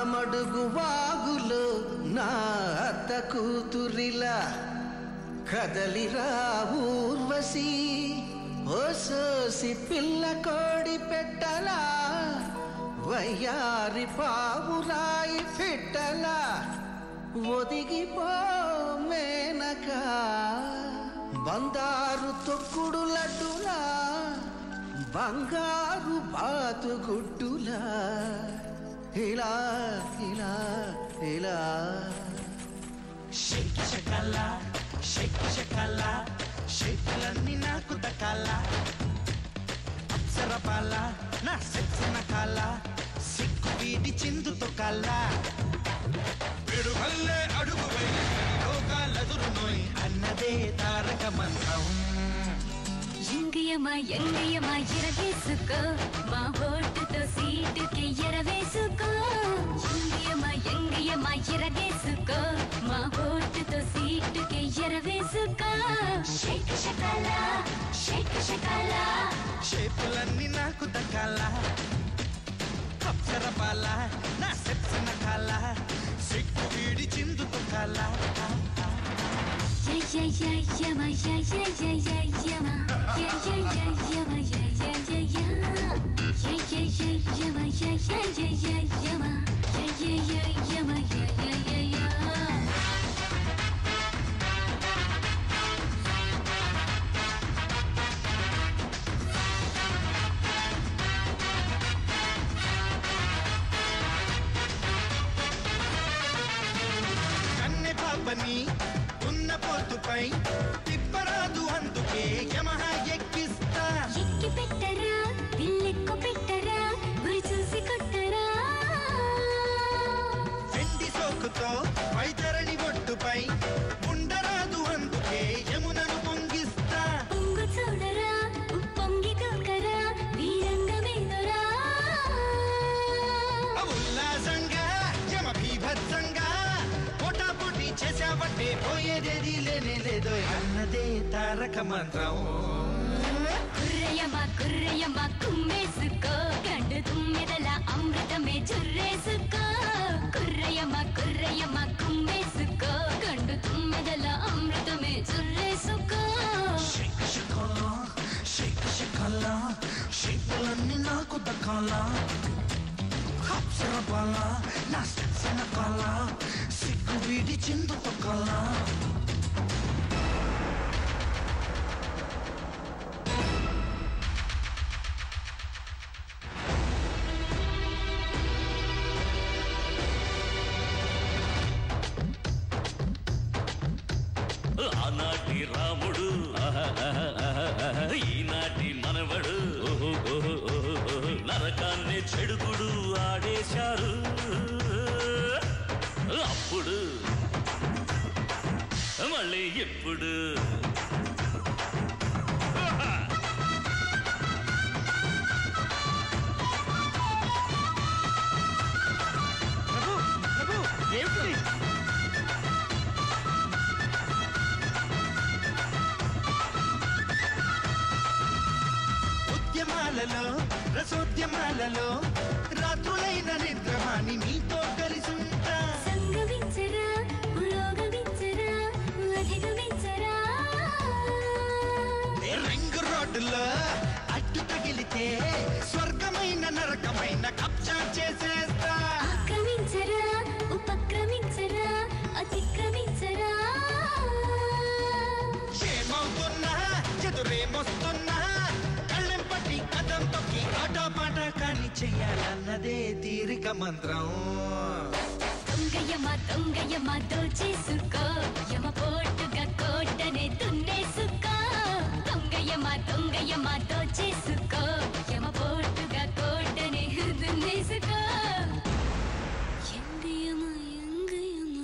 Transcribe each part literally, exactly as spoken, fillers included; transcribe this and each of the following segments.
అన్నమడుగు వాగులో నా అత్త కూతురిలా కదలిరా ఊర్వశి ఓ సోసి పిల్ల కోడి పెట్టలా వయ్యారి పావురాయి పెట్టలా ఒదిగిపో మేనక బంగారు తొక్కుడు లడ్డులా బంగారు బాతుగుడ్డులా ఇలా ఇలా ఇలా షేక్ షకల షేక్ షకల షేకులన్నీ నాకు దక్కాల అప్సరపాల నా సెక్సిన కాల సిక్కు వీడి చిందుతో కాల పిడుగల్లే అడుగువై లోకాలెదురు నోయ్ అన్నదే తారక మంత్రం ఎంగియమా ఎంగియమా ఎరవేసుకో మా ఓటుతో సీటుకి ఎరవేసుకో ఎంగియమా ఎంగియమా ఎరవేసుకో మా ఓటుతో సీటుకి ఎరవేసుకో షేక్ షకల షేక్ షకల షేపులన్నీ నాకు దక్కాల అప్సరపాల నా సెప్సిన కాల సిక్కు వీడి చిందుతో కాల యా యా యా యమా యా యా యా యా యమా యా యా యా యమా యా యా యా యా యా యా యా యమా యా యా యా యా యమా యా యా యా యమా యా యా యా యా కన్నె పాపని ఉన్న పోతుపై తిప్పరాదు అందుకే యమహా ఎక్కిస్తా ఎక్కి పెట్టరా దిల్లెక్కు పెట్టరా గురి చూసి కొట్టరా వెండి సోకుతో వైతరణి ఒట్టుపై ఉండరాదు అందుకే యమునను పొంగిస్తా పొంగు చూడరా ఉప్పొంగి దూకరా వీరంగమేనురా ఉల్లాసంగా యమ బీభత్సంగా పోటాపోటీ చేసావంటే పోయేదేది లేనే లేదో అన్నదే తారక మంత్రం కుర్రయమా కుర్రయమా కుమ్మేసుకో గండు తుమ్మెదల అమృతమే జుర్రేసుకో కుర్రయమా కుర్రయమా కుమ్మేసుకో గండు తుమ్మెదల అమృతమే జుర్రేసుకో షేక్ షకల షేక్ షకల షేకులన్నీ నాకు దక్కాల అప్సరపాల నా సెక్సిన కాల సిగ్గు వీడి చిందుతో కాల ఆనాటి రాముడు ఈనాటి మనవడు నరకాన్ని చెడుగుడు ఆడేశారు అప్పుడు మళ్ళీ ఎప్పుడు ఉద్యమాలలో రసోద్యమాలలో రాత్రులైన నిద్రమాని నీతో కలిసుంటా సంగమించరా పురోగమించరా అధిగమించరా రింగ్ రోడ్డులో అడ్డు తగిలితే స్వర్గమైన నరకమైన కబ్జా చేసేస్తా ఆక్రమించరా ఉపక్రమించరా అతిక్రమించరా ఏమవుతున్నా ఎదురేమొస్తున్నా కళ్ళెం పట్టి కథం తొక్కి ఆటో పాట కాని చెయ్యాలన్నదే తీరిక మంత్రం దొంగయమ దొంగయమ దోచేసుకో యమ పోటుగా కోటనే దున్నేసుకో దొంగయమ దొంగయమ దోచేసుకో యమ పోటుగా కోటనే దున్నేసుకో ఎంగయమ ఎంగయమ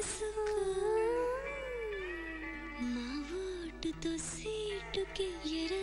ఇరగేసుకో మా ఓటుతో సీటుకి ఎర